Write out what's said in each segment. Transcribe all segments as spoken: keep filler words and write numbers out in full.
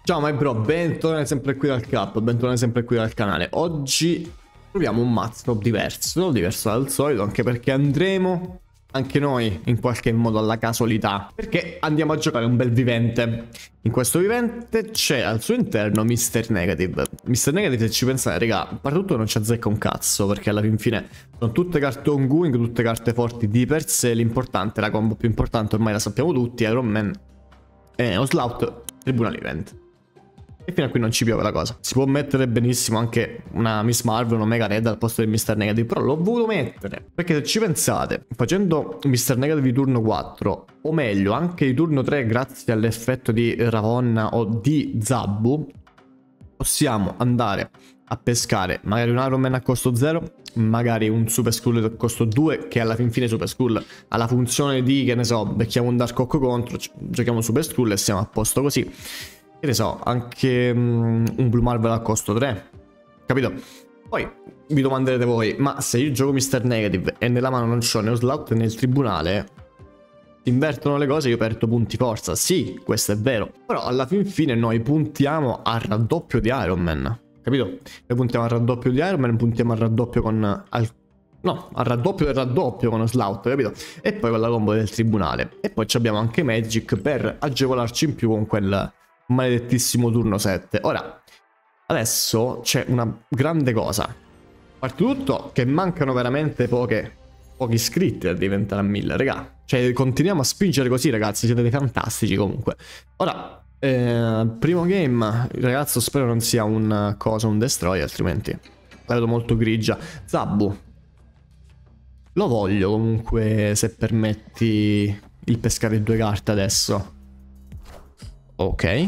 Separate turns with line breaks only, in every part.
Ciao my bro, bentornati sempre qui dal Cap, bentornati sempre qui dal canale. Oggi proviamo un mazzo diverso, diverso dal solito, anche perché andremo anche noi in qualche modo alla casualità, perché andiamo a giocare un bel vivente. In questo vivente c'è al suo interno mister Negative. mister Negative, se ci pensate, raga, a parte tutto non ci azzecca un cazzo, perché alla fin fine sono tutte carte ongoing, tutte carte forti di per sé. L'importante, la combo più importante ormai la sappiamo tutti, Iron Man e Oslout, Tribunal Event. E fino a qui non ci piove la cosa. Si può mettere benissimo anche una Miss Marvel, una Mega Red al posto del mister Negative, però l'ho voluto mettere perché se ci pensate, facendo mister Negative di turno quattro, o meglio anche di turno tre grazie all'effetto di Ravonna o di Zabbu, possiamo andare a pescare magari un Iron Man a costo zero, magari un Super Skull a costo due, che alla fin fine Super Skull ha la funzione di, che ne so, becchiamo un Dark Oak contro, giochiamo Super Skull e siamo a posto così. Che ne so, anche um, un Blue Marvel a costo tre, capito? Poi vi domanderete voi, ma se io gioco mister Negative e nella mano non c'ho né Oslout né il tribunale, si invertono le cose, io perdo punti forza. Sì, questo è vero, però alla fin fine noi puntiamo al raddoppio di Iron Man, capito? Noi puntiamo al raddoppio di Iron Man, puntiamo al raddoppio con... Al... No, al raddoppio del raddoppio con Oslout, capito? E poi con la combo del tribunale. E poi abbiamo anche Magic per agevolarci in più con quel maledettissimo turno sette. Ora, adesso c'è una grande cosa. A parte tutto che mancano veramente poche, pochi iscritti a diventare a mille, raga. Cioè, continuiamo a spingere così, ragazzi, siete dei fantastici comunque. Ora, eh, primo game, il ragazzo spero non sia un cosa, un destroy, altrimenti la vedo molto grigia. Zabbu, lo voglio comunque, se permetti, il pescare due carte adesso. Ok,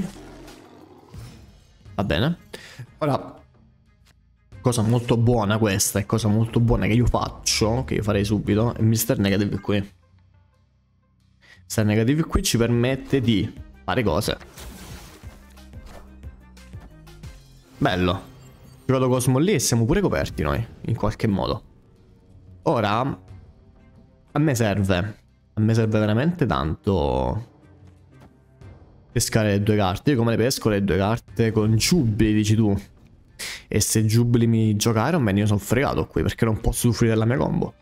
va bene. Ora, cosa molto buona questa, e cosa molto buona che io faccio, che io farei subito, è mister Negative qui. mister Negative qui ci permette di fare cose. Bello. Ci vado Cosmo lì e siamo pure coperti noi, in qualche modo. Ora, a me serve, a me serve veramente tanto pescare le due carte. Io come le pesco le due carte? Con Giubili, dici tu. E se Giubili mi gioca Iron Man io sono fregato qui, perché non posso soffrire della mia combo.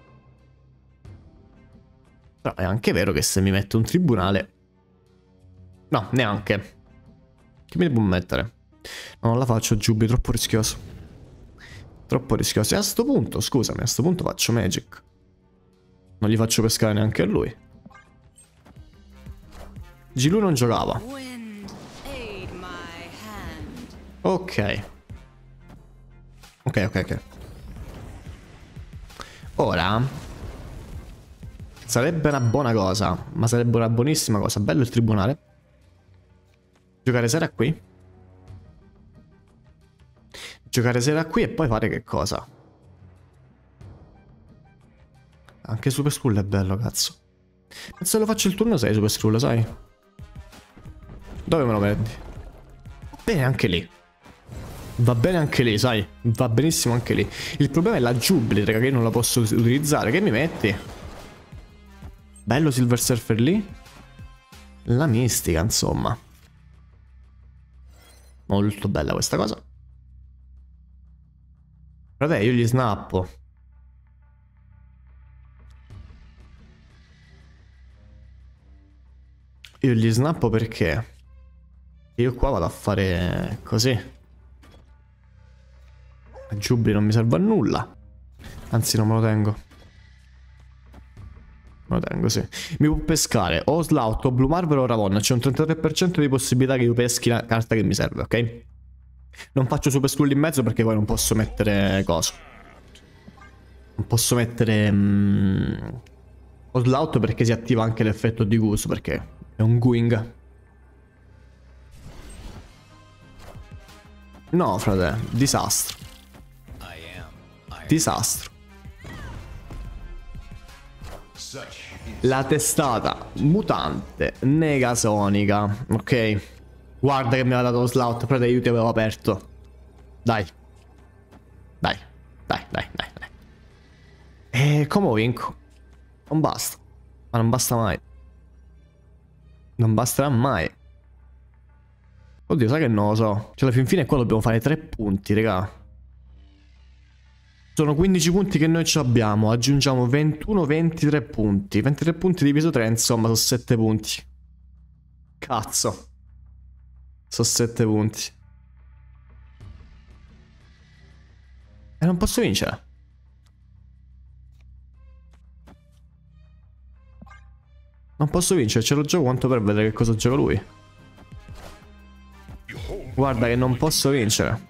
Però è anche vero che se mi mette un tribunale... No, neanche. Chi me li può mettere? No, non la faccio Giubili, troppo rischioso. Troppo rischioso. E a sto punto, scusami, a sto punto faccio Magic. Non gli faccio pescare neanche a lui. Gilu non giocava. Ok. Ok, ok, ok. Ora sarebbe una buona cosa, ma sarebbe una buonissima cosa. Bello il tribunale. Giocare sera qui. Giocare sera qui e poi fare che cosa? Anche Super Skull è bello, cazzo. Ma se lo faccio il turno sei Super Skull, sai? Dove me lo metti? Va bene anche lì. Va bene anche lì, sai? Va benissimo anche lì. Il problema è la Jubilee, raga, che io non la posso utilizzare. Che mi metti? Bello Silver Surfer lì. La mistica, insomma. Molto bella questa cosa. Vabbè, io gli snappo. Io gli snappo perché io qua vado a fare così. La Jubilee non mi serve a nulla. Anzi, non me lo tengo. Me lo tengo, sì. Mi può pescare o Slout o Blue Marvel o Ravonna. C'è un trentatré per cento di possibilità che io peschi la carta che mi serve, ok? Non faccio Super Skull in mezzo perché poi non posso mettere coso. Non posso mettere um, Oslout perché si attiva anche l'effetto di Goose, perché è un Going. No, frate, disastro. Disastro. La testata mutante negasonica. Ok. Guarda che mi aveva dato lo slot, frate, io ti avevo aperto. Dai. Dai. Dai, dai, dai, dai. E come vinco? Non basta. Ma non basta mai. Non basterà mai. Oddio, sai che non lo so. Cioè, alla fin fine qua dobbiamo fare tre punti, raga. Sono quindici punti che noi ci abbiamo. Aggiungiamo ventuno, ventitré punti. ventitré punti diviso tre, insomma, sono sette punti. Cazzo. Sono sette punti. E non posso vincere. Non posso vincere, ce lo gioco quanto per vedere che cosa gioca lui. Guarda che non posso vincere.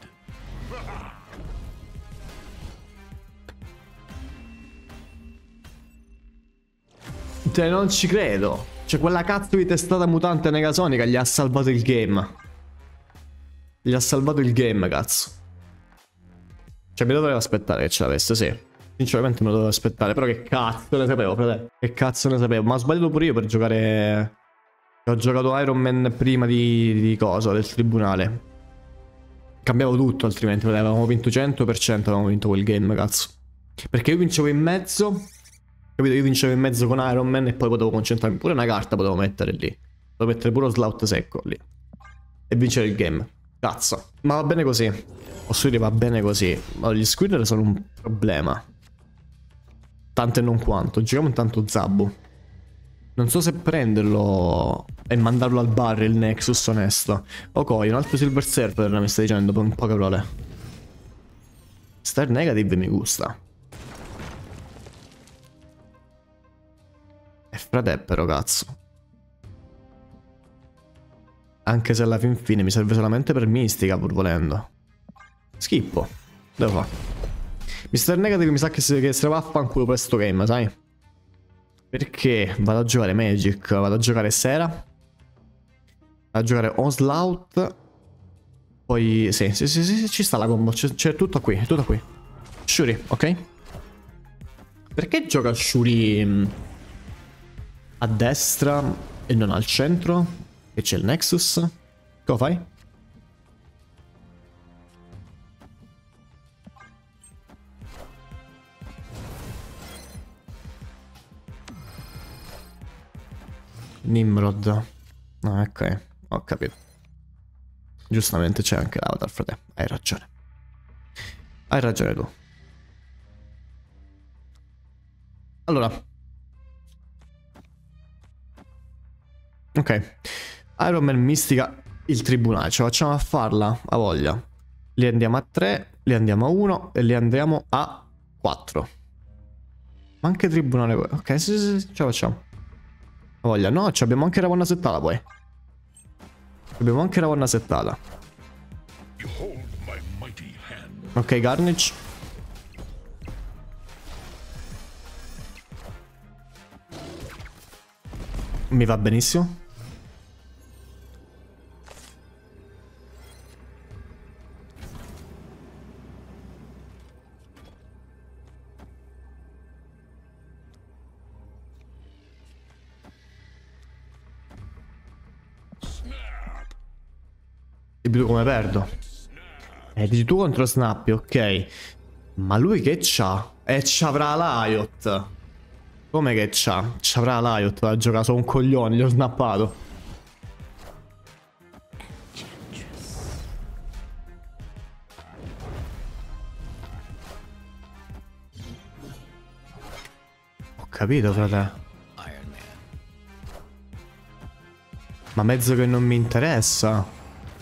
Cioè, non ci credo. Cioè, quella cazzo di testata mutante negasonica gli ha salvato il game. Gli ha salvato il game, cazzo. Cioè, mi dovevo aspettare che ce l'avesse, sì. Sinceramente me lo dovevo aspettare. Però che cazzo ne sapevo, fratello. Che cazzo ne sapevo. Ma ho sbagliato pure io per giocare... Ho giocato Iron Man prima di, di cosa, del tribunale. Cambiavo tutto altrimenti, avevamo vinto cento per cento, avevamo vinto quel game, cazzo. Perché io vincevo in mezzo... Capito? Io vincevo in mezzo con Iron Man e poi potevo concentrarmi. Pure una carta potevo mettere lì. Potevo mettere pure lo slot secco lì. E vincere il game. Cazzo. Ma va bene così. Posso dire va bene così. Ma gli Squirrel sono un problema. Tanto e non quanto. Giochiamo intanto Zabbo. Non so se prenderlo e mandarlo al bar il Nexus, onesto. Ok, un altro Silver Surfer mi stai dicendo, in poche parole. Star Negative mi gusta. E frate però, cazzo. Anche se alla fin fine mi serve solamente per mistica, pur volendo. Schippo. Devo fare. mister Negative mi sa che se, che se ne va a fanculo per sto game, sai? Perché vado a giocare Magic, vado a giocare Sera, vado a giocare Onslaught. Poi sì, sì, sì, sì, ci sta la combo, c'è tutto qui, è tutto qui. Shuri, ok? Perché gioca Shuri a destra e non al centro? E c'è il Nexus? Cosa fai? Nimrod. Ah, ok, ho capito. Giustamente c'è anche l'avatar, frate. Hai ragione. Hai ragione tu. Allora. Ok. Iron Man mistica il tribunale. Ce la facciamo a farla a voglia. Li andiamo a tre, li andiamo a uno e li andiamo a quattro. Ma anche tribunale. Ok, sì, sì, sì, ce la facciamo. A voglia. No, abbiamo anche la wanna settata poi. Abbiamo anche la wanna settata. Ok, Carnage. Mi va benissimo. E più come perdo. Eh, dici tu contro Snappy, ok. Ma lui che c'ha? Eh, c'avrà l'Iot. Come che c'ha? C'avrà l'Iot da giocare su un coglione, gli ho snappato. Ho capito, frate. Ma mezzo che non mi interessa.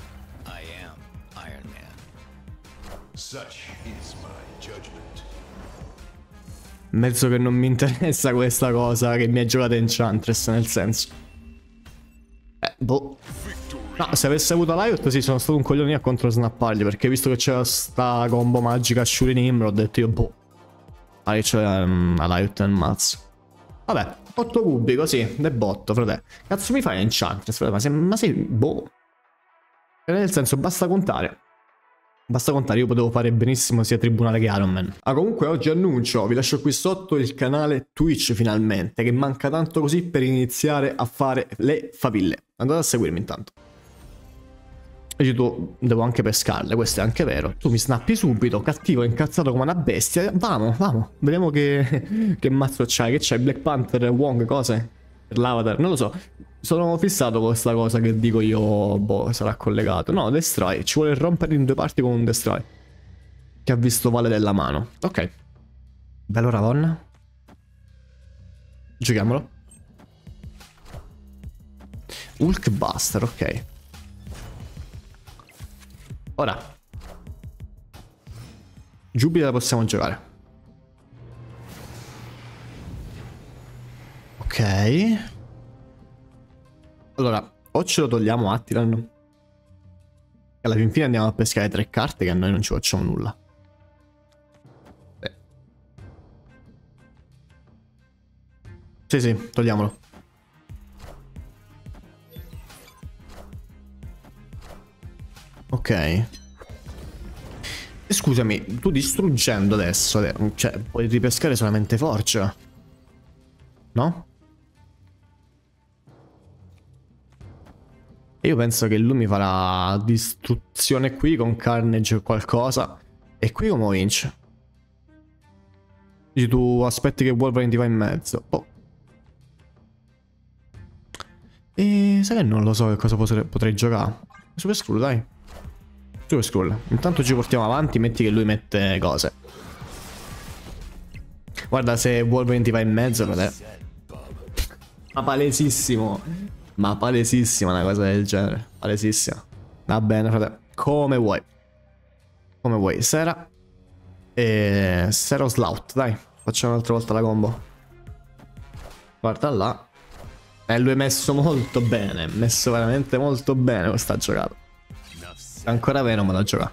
Mezzo che non mi interessa questa cosa che mi ha giocato Enchantress, nel senso. Eh, boh. No, se avessi avuto l'Iot sì, sono stato un coglione a contro snappargli, perché visto che c'era sta combo magica Shuri Nimrod, ho detto io, boh. Ah, che c'è um, l'Iot nel mazzo. Vabbè, otto cubi così, de botto, frate. Cazzo mi fai Enchantress, frate? Ma sei, ma sei, boh. Nel senso, basta contare. Basta contare, io potevo fare benissimo sia Tribunale che Iron Man. Ah, comunque oggi annuncio, vi lascio qui sotto il canale Twitch finalmente, che manca tanto così per iniziare a fare le faville. Andate a seguirmi intanto. E io tu devo anche pescarle, questo è anche vero. Tu mi snappi subito, cattivo, incazzato come una bestia. Vamo, vamo, vediamo che, che mazzo c'hai, che c'hai, Black Panther, Wong, cose? Per l'avatar, non lo so. Sono fissato con questa cosa che dico io, boh, sarà collegato. No, Destroy, ci vuole rompere in due parti con un Destroy. Che ha visto Vale della mano. Ok. Bello Ravon. Giochiamolo. Hulkbuster, ok. Ora. Giubile la possiamo giocare. Ok. Allora, o ce lo togliamo Attilan. E alla fin fine andiamo a pescare tre carte che a noi non ci facciamo nulla. Beh. Sì, sì, togliamolo. Ok. E scusami, tu distruggendo adesso, cioè, puoi ripescare solamente Forge. No? E io penso che lui mi farà distruzione qui con Carnage o qualcosa. E qui come vince? Dici tu aspetti che Wolverine ti va in mezzo. Oh. E sai che non lo so che cosa potrei, potrei giocare. Super Scroll, dai. Super Scroll. Intanto ci portiamo avanti, metti che lui mette cose. Guarda se Wolverine ti va in mezzo, frate. Ma palesissimo. Ma palesissima una cosa del genere. Palesissima. Va bene, frate. Come vuoi. Come vuoi. Sera. E... Sera o Slout, dai. Facciamo un'altra volta la combo. Guarda là. E lui è messo molto bene. Messo veramente molto bene questa giocata. C'è ancora Venom da giocare.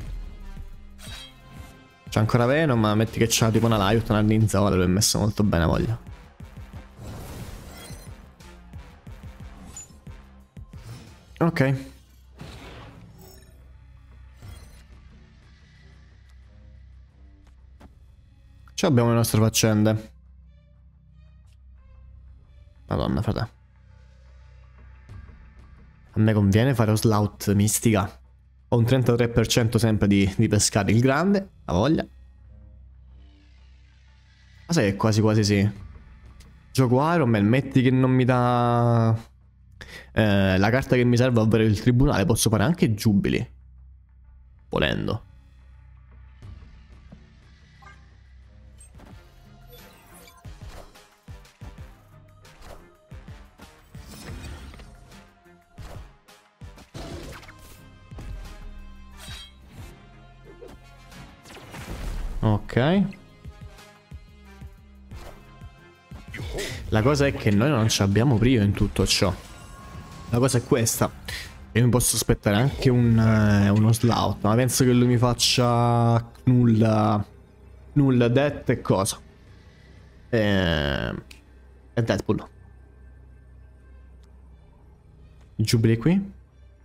C'è ancora Venom, ma metti che c'ha tipo una Riot, una Ninja, ora lui è messo molto bene, voglio. Ok. Ci abbiamo le nostre faccende. Madonna, frate. A me conviene fare Slout mistica. Ho un trentatré per cento sempre di, di pescare il grande. La voglia. Ma sai che quasi quasi sì. Gioco Iron Man, metti che non mi dà... Eh, la carta che mi serve, ovvero il tribunale. Posso fare anche Giubili. Volendo. Ok. La cosa è che noi non ci abbiamo brio in tutto ciò. La cosa è questa. Io mi posso aspettare anche un, eh, uno Slout, ma penso che lui mi faccia nulla. Nulla, Death e cosa. E, e Deadpool. Giubili qui.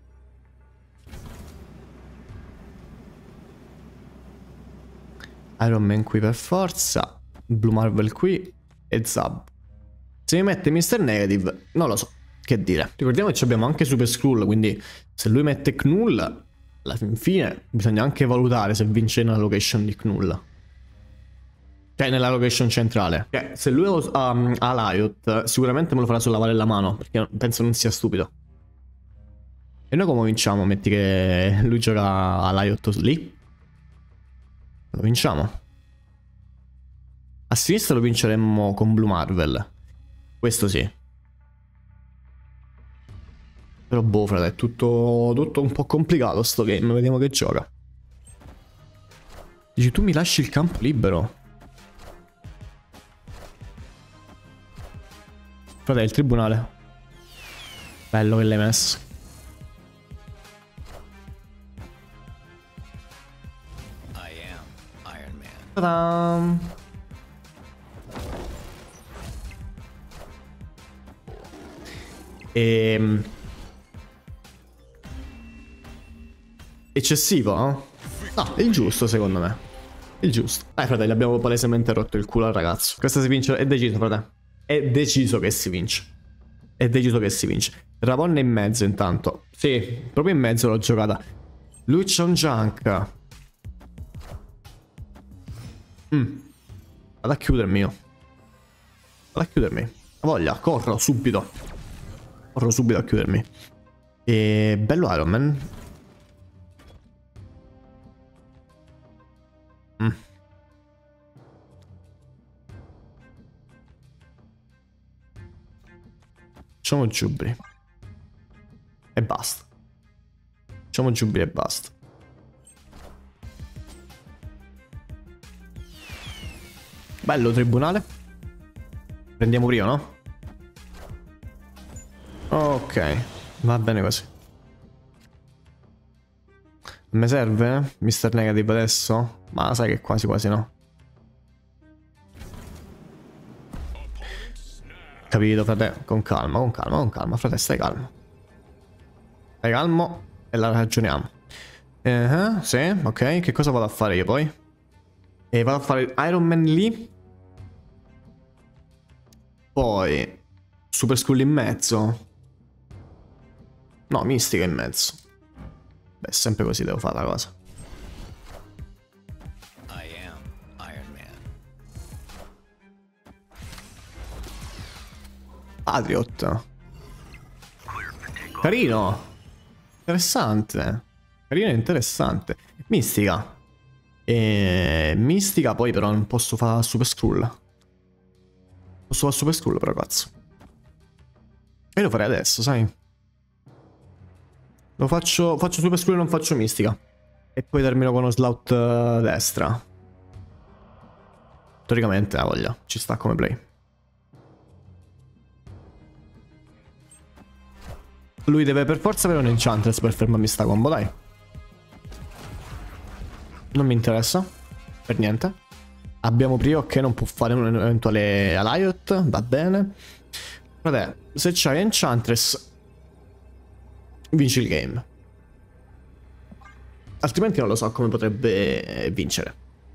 Iron Man qui per forza. Blue Marvel qui. E Zab. Se mi mette mister Negative, non lo so che dire. Ricordiamo che abbiamo anche Super Skrull, quindi se lui mette Knull, alla fine bisogna anche valutare se vince nella location di Knull. Cioè nella location centrale. Cioè, se lui ha, um, ha Riot, sicuramente me lo farà sulla Vale della mano, perché penso non sia stupido. E noi come vinciamo? Metti che lui gioca a Riot lì. Lo vinciamo. A sinistra lo vinceremmo con Blue Marvel. Questo sì. Però boh, frate, è tutto, tutto un po' complicato sto game. Vediamo che gioca. Dici tu mi lasci il campo libero. Frate, è il tribunale. Bello che l'hai messo. Ta-da! Ehm... Eccessivo, no? No, è il giusto secondo me. Il giusto. Dai fratelli, abbiamo palesemente rotto il culo al ragazzo. Questa si vince, è deciso frate. È deciso che si vince. È deciso che si vince. Ravon è in mezzo intanto. Sì, proprio in mezzo l'ho giocata. Lui c'ha un junk. Mm. Vado a chiudermi io. Vado a chiudermi. Voglia, corro subito. Corro subito a chiudermi. E bello Iron Man. Mm. Facciamo giubri. E basta. Facciamo giubri e basta. Bello tribunale. Prendiamo prima, no? Ok, va bene così. Mi serve mister Negative adesso? Ma sai che quasi quasi no. Capito, frate? Con calma, con calma, con calma, frate, stai calmo. Stai calmo e la ragioniamo. Uh-huh, sì, ok. Che cosa vado a fare io poi? E vado a fare Iron Man lì. Poi Super Skull in mezzo. No, Mistica in mezzo. Beh, sempre così devo fare la cosa. I am Iron Man. Patriot. Carino. Interessante. Carino e interessante. Mistica. E... Mistica poi però non posso fare Super Skrull. Posso fare Super Skrull però cazzo. E lo farei adesso, sai? Lo faccio, faccio Super Skrull e non faccio Mistica. E poi termino con uno slot uh, destra. Teoricamente la voglia, ci sta come play. Lui deve per forza avere un Enchantress per fermarmi sta combo, dai. Non mi interessa. Per niente. Abbiamo Prio che non può fare un eventuale Alliot. Va bene. Frate, se c'hai Enchantress vinci il game. Altrimenti non lo so come potrebbe vincere.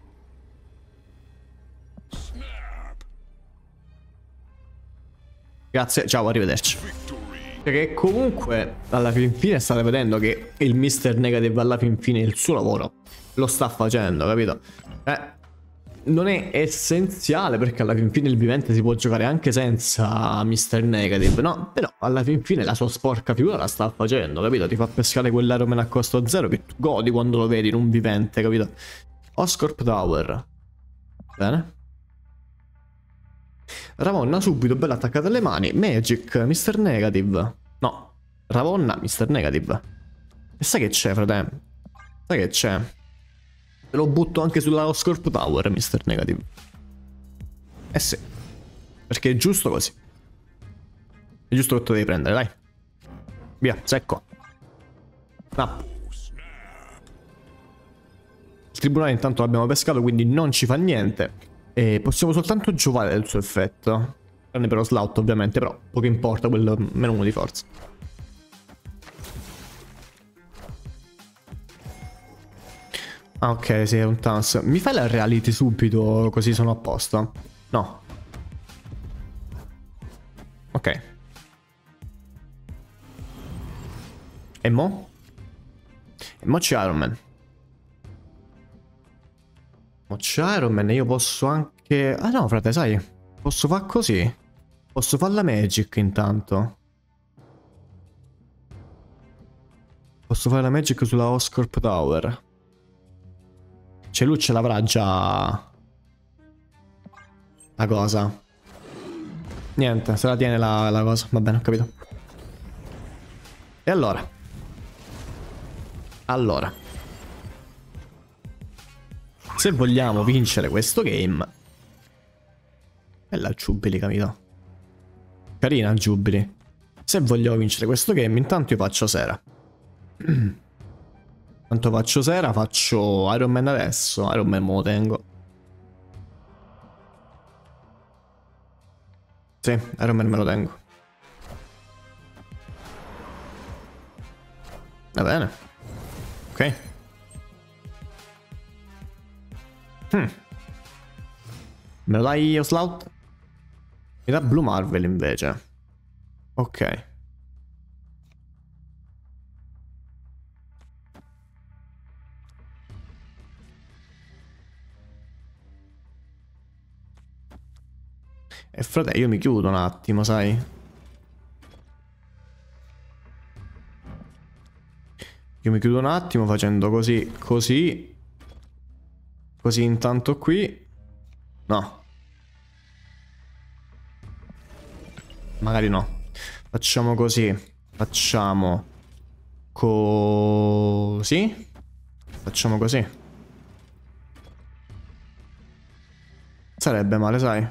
Grazie, ciao, arrivederci. Perché comunque alla fin fine state vedendo che il mister Negative alla fin fine il suo lavoro lo sta facendo, capito? Eh, non è essenziale perché alla fin fine il vivente si può giocare anche senza mister Negative, no? Però alla fin fine la sua sporca figura la sta facendo, capito? Ti fa pescare quell'Iron Man a costo zero che tu godi quando lo vedi in un vivente, capito? Oscorp Tower. Bene. Ravonna subito, bella attaccata alle mani. Magic, mister Negative. No, Ravonna, mister Negative. E sai che c'è, frate? Sai che c'è? Te lo butto anche sulla Oscorp Tower, mister Negative. Eh sì. Perché è giusto così. È giusto che te lo devi prendere, dai. Via, secco. Snap. Il tribunale intanto l'abbiamo pescato, quindi non ci fa niente. E possiamo soltanto giovare del suo effetto. Tranne per lo slot ovviamente, però poco importa, quello meno uno di forza. Ah ok, sì, è un Thanos. Mi fai la reality subito così sono a posto? No. Ok. E mo? E mo c'è Iron Man. C'è Iron Man, io posso anche... Ah no, frate, sai? Posso fare così? Posso fare la Magic intanto. Posso fare la Magic sulla Oscorp Tower. Cioè lui ce l'avrà già... La cosa. Niente, se la tiene la, la cosa. Va bene, ho capito. E allora? Allora. Se vogliamo vincere questo game... Bella Giubili, capito? Carina Giubili. Se vogliamo vincere questo game, intanto io faccio Sera. Intanto faccio Sera, faccio Iron Man adesso. Iron Man me lo tengo. Sì, Iron Man me lo tengo. Va bene. Ok. Hmm. Me lo dai io Slout? Mi dà Blue Marvel invece. Ok. E frate, io mi chiudo un attimo, sai? Io mi chiudo un attimo facendo così, così. Così intanto qui. No. Magari no. Facciamo così. Facciamo così. Facciamo così. Sarebbe male, sai.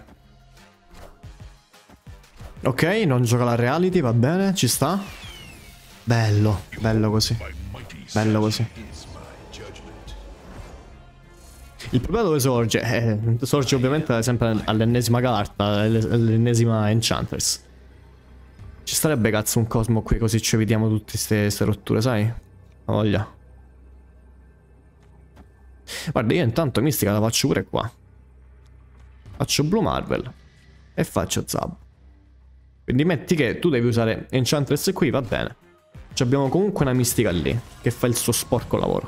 Ok, non gioca la reality, va bene, ci sta. Bello, bello così. Bello così. Il problema dove sorge? Eh, sorge ovviamente sempre all'ennesima carta, all'ennesima Enchantress. Ci starebbe cazzo un Cosmo qui, così ci evitiamo tutte queste rotture, sai? La voglia. Guarda, io intanto Mistica la faccio pure qua. Faccio Blue Marvel e faccio Zab. Quindi metti che tu devi usare Enchantress qui, va bene. Ci abbiamo comunque una Mistica lì che fa il suo sporco lavoro.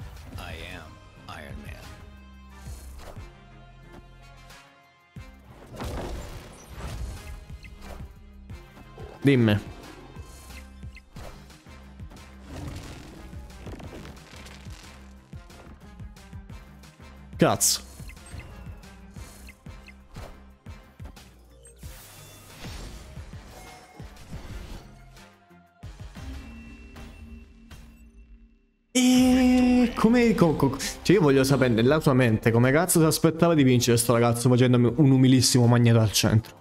Dimmi. Cazzo. E come, com, com, cioè io voglio sapere nella tua mente come cazzo ti aspettava di vincere sto ragazzo facendomi un umilissimo magneto al centro.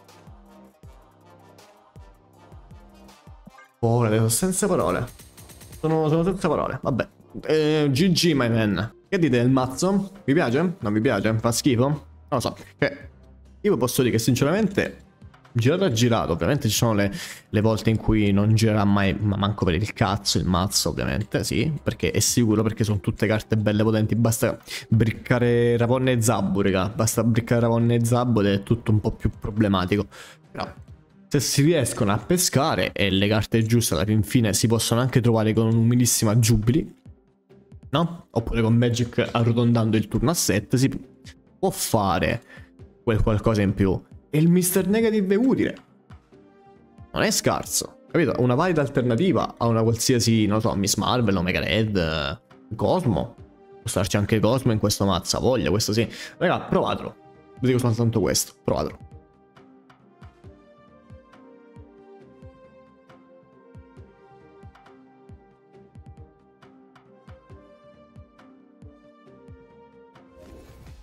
Povero, sono senza parole. Sono, sono senza parole, vabbè. Eh, G G my man. Che dite del mazzo? Vi piace? Non vi piace? Fa schifo? Non lo so. Che io vi posso dire che sinceramente girato a girato, ovviamente ci sono le, le volte in cui non girerà mai, ma manco per il cazzo il mazzo, ovviamente, sì, perché è sicuro, perché sono tutte carte belle potenti, basta briccare Ravonna e Zabbu, raga, basta briccare Ravonna e Zabbu ed è tutto un po' più problematico. Però se si riescono a pescare e le carte giuste alla fin fine si possono anche trovare con un'umilissima Jubilee, no? Oppure con Magic arrotondando il turno a sette si può fare quel qualcosa in più. E il mister Negative è utile. Non è scarso, capito? Una valida alternativa a una qualsiasi, non lo so, Miss Marvel, Omega Red, Cosmo. Può starci anche Cosmo in questo mazzo, voglia, questo sì. Raga, provatelo. Vi dico soltanto questo, provatelo.